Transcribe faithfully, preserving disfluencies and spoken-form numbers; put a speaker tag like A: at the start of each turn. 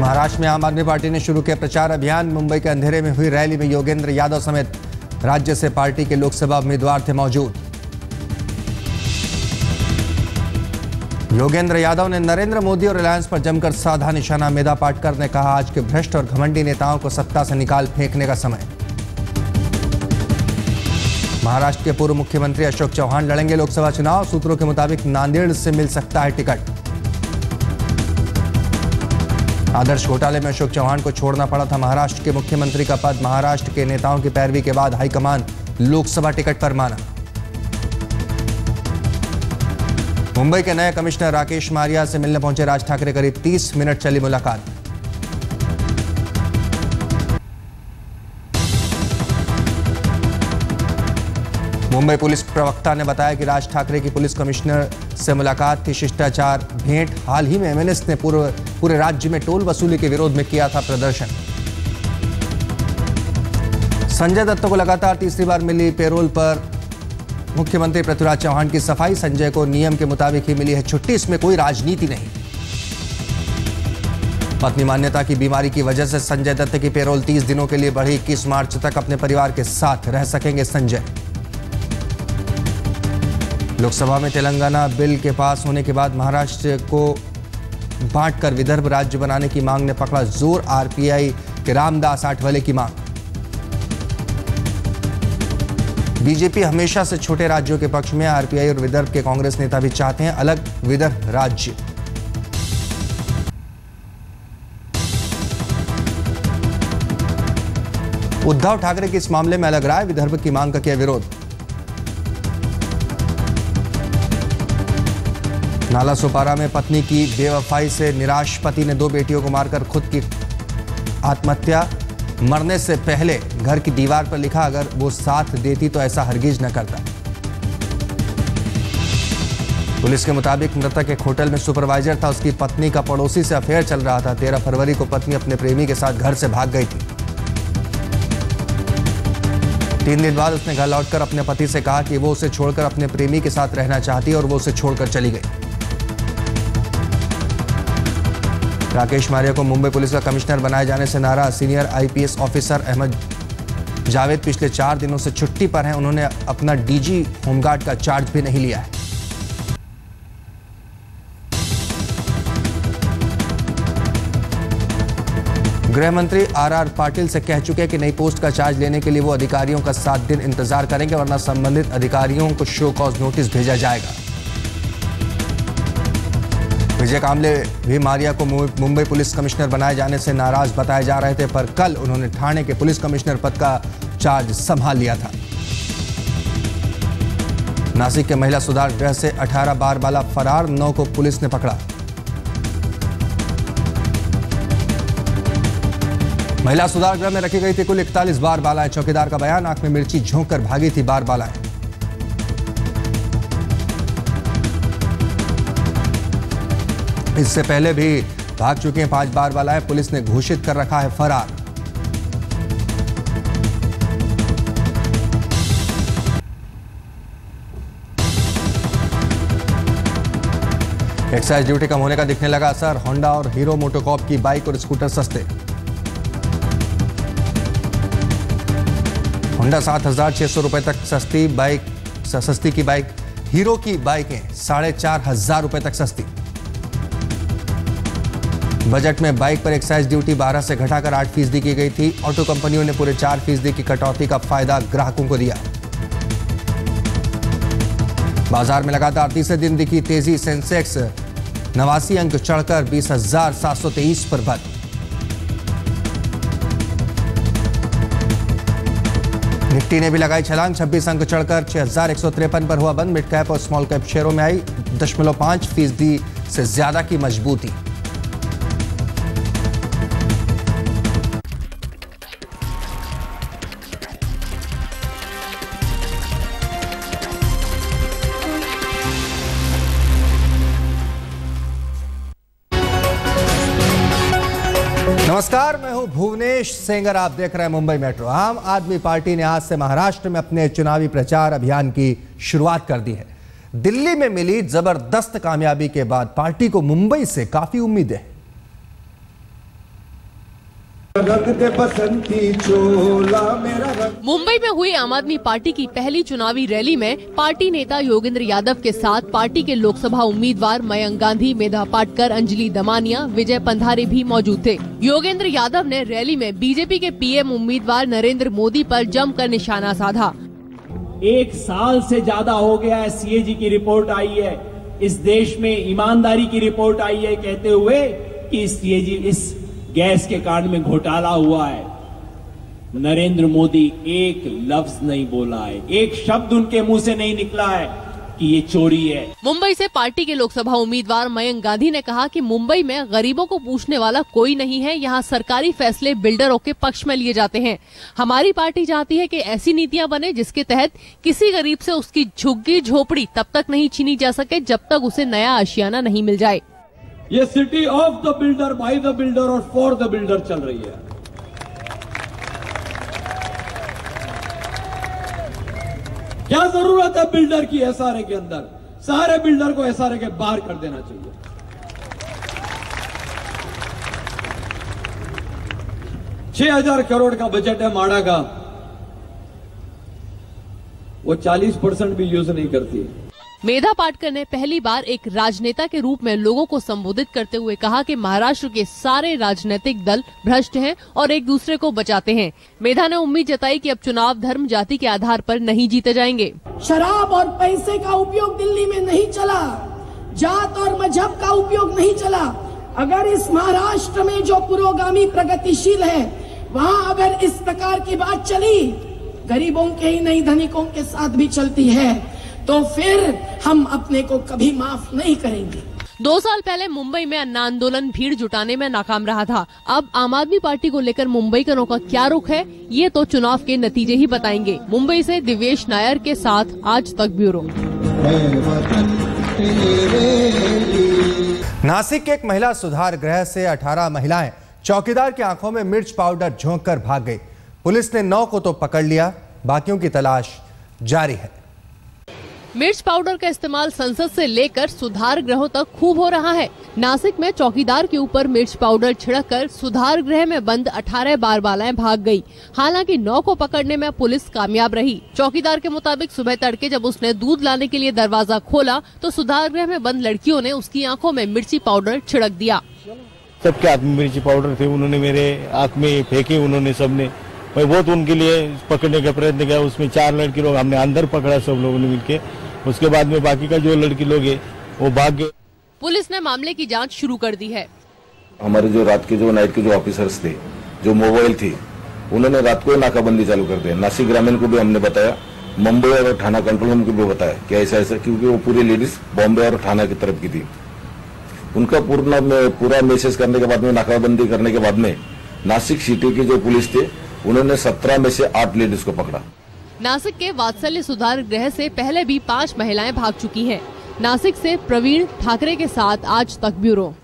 A: महाराष्ट्र में आम आदमी पार्टी ने शुरू किया प्रचार अभियान। मुंबई के अंधेरे में हुई रैली में योगेंद्र यादव समेत राज्य से पार्टी के लोकसभा उम्मीदवार थे मौजूद। योगेंद्र यादव ने नरेंद्र मोदी और रिलायंस पर जमकर साधा निशाना। मेधा पाटकर ने कहा, आज के भ्रष्ट और घमंडी नेताओं को सत्ता से निकाल फेंकने का समय। महाराष्ट्र के पूर्व मुख्यमंत्री अशोक चौहान लड़ेंगे लोकसभा चुनाव। सूत्रों के मुताबिक नांदेड़ से मिल सकता है टिकट। आदर्श घोटाले में अशोक चौहान को छोड़ना पड़ा था महाराष्ट्र के मुख्यमंत्री का पद। महाराष्ट्र के नेताओं की पैरवी के बाद हाईकमान लोकसभा टिकट पर माना। मुंबई के नए कमिश्नर राकेश मारिया से मिलने पहुंचे राज ठाकरे। करीब तीस मिनट चली मुलाकात। मुंबई पुलिस प्रवक्ता ने बताया कि राज ठाकरे की पुलिस कमिश्नर से मुलाकात थी। शिष्टाचार भेंट। हाल ही में एमएनएस ने पूरे पूरे राज्य में टोल वसूली के विरोध में किया था प्रदर्शन। संजय दत्त को लगातार तीसरी बार मिली पेरोल पर मुख्यमंत्री पृथ्वीराज चौहान की सफाई। संजय को नियम के मुताबिक ही मिली है छुट्टी, इसमें कोई राजनीति नहीं। पत्नी मान्यता की बीमारी की वजह से संजय दत्त की पेरोल तीस दिनों के लिए बढ़ी। इक्कीस मार्च तक अपने परिवार के साथ रह सकेंगे संजय। लोकसभा में तेलंगाना बिल के पास होने के बाद महाराष्ट्र को बांटकर विदर्भ राज्य बनाने की मांग ने पकड़ा जोर। आरपीआई के रामदास आठवले की मांग। बीजेपी हमेशा से छोटे राज्यों के पक्ष में। आरपीआई और विदर्भ के कांग्रेस नेता भी चाहते हैं अलग विदर्भ राज्य। उद्धव ठाकरे की इस मामले में अलग राय। विदर्भ की मांग का किया विरोध। नाला सोपारा में पत्नी की बेवफाई से निराश पति ने दो बेटियों को मारकर खुद की आत्महत्या। मरने से पहले घर की दीवार पर लिखा, अगर वो साथ देती तो ऐसा हरगिज न करता। पुलिस के मुताबिक मृतक एक होटल में सुपरवाइजर था। उसकी पत्नी का पड़ोसी से अफेयर चल रहा था। तेरह फरवरी को पत्नी अपने प्रेमी के साथ घर से भाग गई थी। तीन दिन बाद उसने घर लौटकर अपने पति से कहा कि वो उसे छोड़कर अपने प्रेमी के साथ रहना चाहती है और वो उसे छोड़कर चली गई। राकेश मारिया को मुंबई पुलिस का कमिश्नर बनाए जाने से नाराज senior IPS officer Ahmad Javed पिछले चार दिनों से छुट्टी पर हैं। उन्होंने अपना डीजी होमगार्ड का चार्ज भी नहीं लिया है। गृह मंत्री आर आर पाटिल से कह चुके हैं कि नई पोस्ट का चार्ज लेने के लिए वो अधिकारियों का सात दिन इंतजार करेंगे, वरना संबंधित अधिकारियों को शो कॉज नोटिस भेजा जाएगा। विजय कांबले भी मारिया को मुंबई पुलिस कमिश्नर बनाए जाने से नाराज बताए जा रहे थे, पर कल उन्होंने ठाणे के पुलिस कमिश्नर पद का चार्ज संभाल लिया था। नासिक के महिला सुधार गृह से अठारह बार बाला फरार। नौ को पुलिस ने पकड़ा। महिला सुधार गृह में रखी गई थी कुल इकतालीस बार बालाएं। चौकीदार का बयान, आंख में मिर्ची झोंक कर भागी थी बार बालाएं। इससे पहले भी भाग चुके हैं पांच बार बालाएं। पुलिस ने घोषित कर रखा है फरार। एक्साइज ड्यूटी कम होने का दिखने लगा असर। होंडा और हीरो मोटोकॉर्प की बाइक और स्कूटर सस्ते। होंडा सात हजार छह सौ रुपए तक सस्ती बाइक सस्ती की बाइक। हीरो की बाइकें साढ़े चार हजार रुपए तक सस्ती। बजट में बाइक पर एक्साइज ड्यूटी बारह से घटाकर आठ फीसदी की गई थी। ऑटो कंपनियों ने पूरे चार फीसदी की कटौती का फायदा ग्राहकों को दिया। बाजार में लगातार तीसरे दिन दिखी तेजी। सेंसेक्स नवासी अंक चढ़कर बीस हजार सात सौ तेईस पर बंद। निफ्टी ने भी लगाई छलांग। छब्बीस अंक चढ़कर छह हजार एक सौ तिरपन पर हुआ बंद। मिड कैप और स्मॉल कैप शेयरों में आई दशमलव पांच फीसदी से ज्यादा की मजबूती। नमस्कार, मैं हूं भुवनेश सेंगर। आप देख रहे हैं मुंबई मेट्रो। आम आदमी पार्टी ने आज से महाराष्ट्र में अपने चुनावी प्रचार अभियान की शुरुआत कर दी है। दिल्ली में मिली जबरदस्त कामयाबी के बाद पार्टी को मुंबई से काफी उम्मीदें हैं।
B: मुंबई में हुई आम आदमी पार्टी की पहली चुनावी रैली में पार्टी नेता योगेंद्र यादव के साथ पार्टी के लोकसभा उम्मीदवार मयंक गांधी, मेधा पाटकर, अंजलि दमानिया, विजय पंधारे भी मौजूद थे। योगेंद्र यादव ने रैली में बीजेपी के पीएम उम्मीदवार नरेंद्र मोदी पर जमकर निशाना साधा।
C: एक साल से ज्यादा हो गया है, सीएजी की रिपोर्ट आई है, इस देश में ईमानदारी की रिपोर्ट आई है, कहते हुए कि सीएजी इस गैस के कांड में घोटाला हुआ है। नरेंद्र मोदी एक लफ्ज नहीं बोला है, एक शब्द उनके मुंह से नहीं निकला है कि ये चोरी है।
B: मुंबई से पार्टी के लोकसभा उम्मीदवार मयंक गांधी ने कहा कि मुंबई में गरीबों को पूछने वाला कोई नहीं है, यहाँ सरकारी फैसले बिल्डरों के पक्ष में लिए जाते हैं। हमारी पार्टी चाहती है कि ऐसी नीतियां बने जिसके तहत किसी गरीब से उसकी झुग्गी झोपड़ी तब तक नहीं छीनी जा सके जब तक उसे नया आशियाना नहीं मिल जाए।
C: ये city of the builder, by the builder और फॉर द बिल्डर चल रही है। क्या जरूरत है बिल्डर की एसआरए के अंदर? सारे बिल्डर को एसआरए के बाहर कर देना चाहिए। छह हजार करोड़ का बजट है माड़ा का, वो चालीस परसेंट भी यूज नहीं करती।
B: मेधा पाटकर ने पहली बार एक राजनेता के रूप में लोगों को संबोधित करते हुए कहा कि महाराष्ट्र के सारे राजनीतिक दल भ्रष्ट हैं और एक दूसरे को बचाते हैं। मेधा ने उम्मीद जताई कि अब चुनाव धर्म जाति के आधार पर नहीं जीते जाएंगे।
D: शराब और पैसे का उपयोग दिल्ली में नहीं चला, जात और मजहब का उपयोग नहीं चला। अगर इस महाराष्ट्र में जो पुरोगामी प्रगतिशील है वहाँ अगर इस प्रकार की बात चली, गरीबों के ही नहीं धनिकों के साथ भी चलती है, तो फिर हम अपने को कभी माफ नहीं करेंगे।
B: दो साल पहले मुंबई में अन्ना आंदोलन भीड़ जुटाने में नाकाम रहा था। अब आम आदमी पार्टी को लेकर मुंबईकरों का क्या रुख है, ये तो चुनाव के नतीजे ही बताएंगे। मुंबई से दिव्येश नायर के साथ आज तक ब्यूरो।
A: नासिक के एक महिला सुधार गृह से अठारह महिलाएं चौकीदार की आंखों में मिर्च पाउडर झोंककर भाग गई। पुलिस ने नौ को तो पकड़ लिया, बाकियों की तलाश जारी है।
B: मिर्च पाउडर का इस्तेमाल संसद से लेकर सुधार गृहों तक खूब हो रहा है। नासिक में चौकीदार के ऊपर मिर्च पाउडर छिड़ककर सुधार गृह में बंद अठारह बार बालाएं भाग गई। हालांकि नौ को पकड़ने में पुलिस कामयाब रही। चौकीदार के मुताबिक सुबह तड़के जब उसने दूध लाने के लिए दरवाजा खोला तो सुधार गृह में बंद लड़कियों ने उसकी आंखों में मिर्ची पाउडर छिड़क दिया।
E: सबके हाथ में मिर्ची पाउडर थे, उन्होंने मेरे आँख में फेंके, उन्होंने सबने। मैं बहुत उनके लिए पकड़ने का प्रयत्न किया। उसमें चार लड़की लोग हमने अंदर पकड़ा, सब लोगों ने मिलके। उसके बाद में बाकी का जो लड़की लोग है वो भाग गए।
B: पुलिस ने मामले की जांच शुरू कर दी है।
F: हमारे जो रात के जो नाइट के जो ऑफिसर्स थे, जो मोबाइल थी, उन्होंने रात को नाकाबंदी चालू कर दिया। नासिक ग्रामीण को भी हमने बताया, मुंबई और थाना कंट्रोल रूम को भी बताया कि ऐसा ऐसा, क्योंकि वो पूरी लेडीज बॉम्बे और थाना की तरफ की थी। उनका पूर्ण पूरा मैसेज करने के बाद में, नाकाबंदी करने के बाद में नासिक सिटी के जो पुलिस थे उन्होंने सत्रह में से आठ लेडीज को पकड़ा।
B: नासिक के वात्सल्य सुधार गृह से पहले भी पांच महिलाएं भाग चुकी हैं। नासिक से प्रवीण ठाकरे के साथ आज तक ब्यूरो।